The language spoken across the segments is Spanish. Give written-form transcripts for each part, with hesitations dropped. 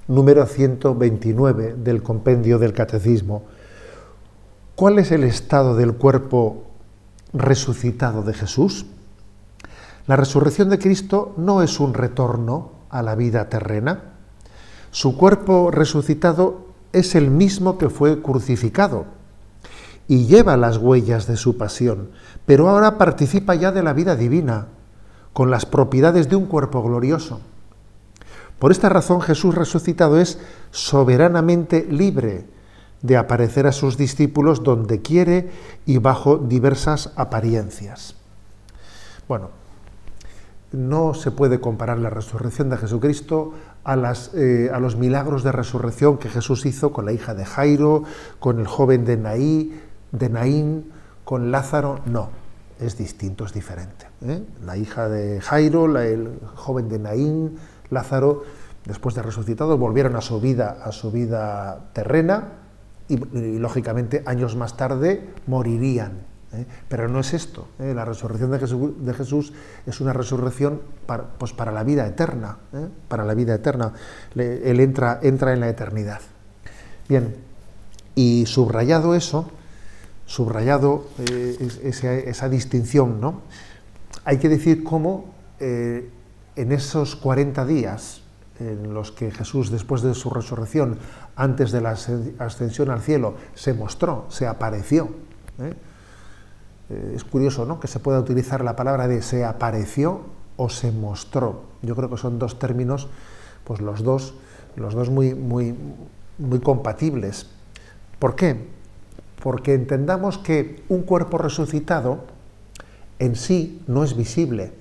número 129 del compendio del Catecismo. ¿Cuál es el estado del cuerpo resucitado de Jesús? La resurrección de Cristo no es un retorno a la vida terrena. Su cuerpo resucitado es el mismo que fue crucificado y lleva las huellas de su pasión, pero ahora participa ya de la vida divina, con las propiedades de un cuerpo glorioso. Por esta razón, Jesús resucitado es soberanamente libre de aparecer a sus discípulos donde quiere y bajo diversas apariencias. Bueno, no se puede comparar la resurrección de Jesucristo a los milagros de resurrección que Jesús hizo con la hija de Jairo, con el joven de Naín, con Lázaro. No, es distinto, es diferente. La hija de Jairo, el joven de Naín, Lázaro, después de resucitado, volvieron a su vida terrena y lógicamente años más tarde morirían. Pero no es esto. La resurrección de Jesús es una resurrección para la vida eterna. Para la vida eterna. Él entra en la eternidad. Bien, y subrayado eso, esa distinción, ¿no? Hay que decir cómo en esos 40 días en los que Jesús, después de su resurrección, antes de la ascensión al cielo, se mostró, se apareció. Es curioso, ¿no?, que se pueda utilizar la palabra de se apareció o se mostró. Yo creo que son dos términos, pues los dos muy compatibles. ¿Por qué? Porque entendamos que un cuerpo resucitado en sí no es visible.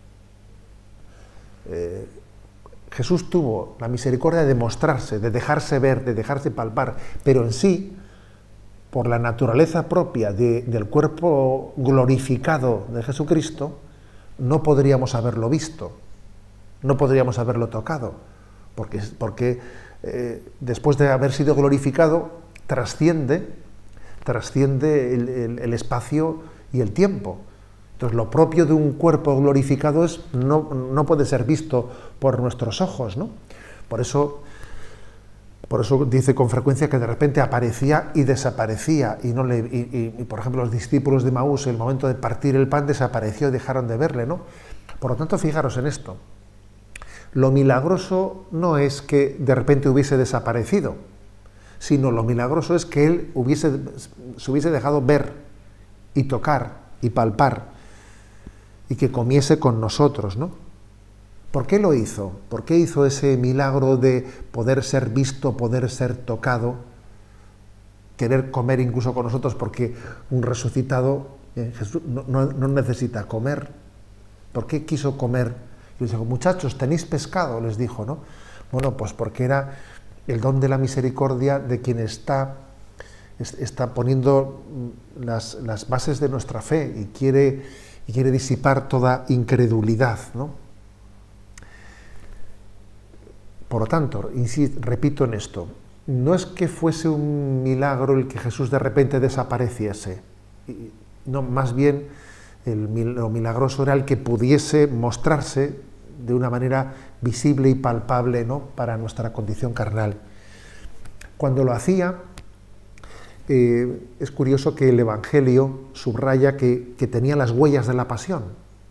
Jesús tuvo la misericordia de mostrarse, de dejarse ver, de dejarse palpar, pero en sí, por la naturaleza propia del cuerpo glorificado de Jesucristo, no podríamos haberlo visto, no podríamos haberlo tocado, porque después de haber sido glorificado, trasciende el espacio y el tiempo. Entonces, lo propio de un cuerpo glorificado no puede ser visto por nuestros ojos, ¿no? Por eso dice con frecuencia que de repente aparecía y desaparecía, y por ejemplo los discípulos de Maús, en el momento de partir el pan, desapareció y dejaron de verle, ¿no? Por lo tanto, fijaros en esto. Lo milagroso no es que de repente hubiese desaparecido, sino lo milagroso es que él se hubiese dejado ver y tocar y palpar, y que comiese con nosotros, ¿no? ¿Por qué lo hizo? ¿Por qué hizo ese milagro de poder ser visto, poder ser tocado, querer comer incluso con nosotros? Porque un resucitado, Jesús, no necesita comer. ¿Por qué quiso comer? Y les dijo, muchachos, ¿tenéis pescado? Les dijo, ¿no? Bueno, pues porque era el don de la misericordia de quien está poniendo las bases de nuestra fe y quiere disipar toda incredulidad, ¿no? Por lo tanto, repito en esto, no es que fuese un milagro el que Jesús de repente desapareciese, no, más bien lo milagroso era el que pudiese mostrarse de una manera visible y palpable, ¿no?, para nuestra condición carnal. Cuando lo hacía, es curioso que el Evangelio subraya que tenía las huellas de la pasión.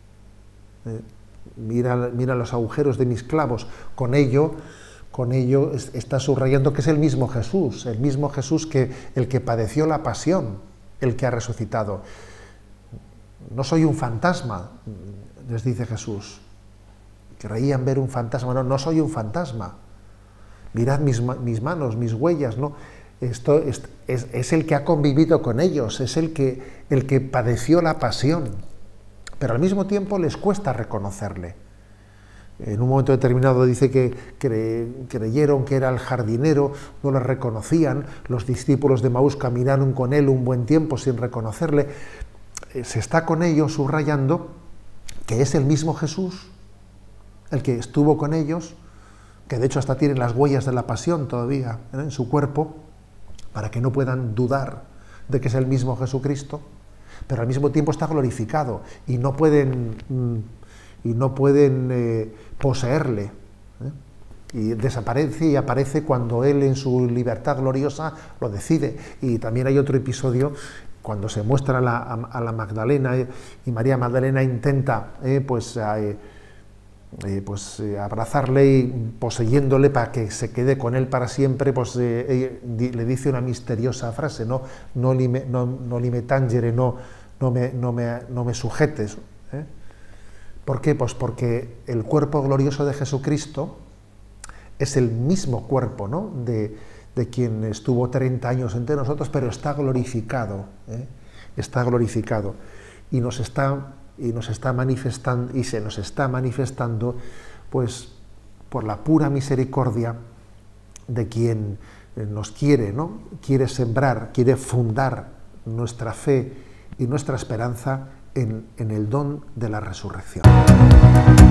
Mira los agujeros de mis clavos. Con ello está subrayando que es el mismo Jesús que el que padeció la pasión, el que ha resucitado. No soy un fantasma, les dice Jesús. Creían ver un fantasma. No soy un fantasma. Mirad mis manos, mis huellas, ¿no? Esto es el que ha convivido con ellos, es el que padeció la pasión. Pero al mismo tiempo les cuesta reconocerle. En un momento determinado dice que creyeron que era el jardinero, no lo reconocían, los discípulos de Maús caminaron con él un buen tiempo sin reconocerle. Se está con ellos subrayando que es el mismo Jesús, el que estuvo con ellos, que de hecho hasta tienen las huellas de la pasión todavía en su cuerpo, para que no puedan dudar de que es el mismo Jesucristo, pero al mismo tiempo está glorificado y no pueden poseerle. y desaparece y aparece cuando Él en su libertad gloriosa lo decide. Y también hay otro episodio cuando se muestra a la Magdalena, y María Magdalena intenta abrazarle y poseyéndole para que se quede con él para siempre, pues le dice una misteriosa frase, no me tangere, no me sujetes. ¿Por qué? Pues porque el cuerpo glorioso de Jesucristo es el mismo cuerpo, ¿no?, de quien estuvo 30 años entre nosotros, pero está glorificado, está glorificado, y nos está manifestando, y se nos está manifestando, pues, por la pura misericordia de quien nos quiere, ¿no?, quiere sembrar, quiere fundar nuestra fe y nuestra esperanza en el don de la resurrección.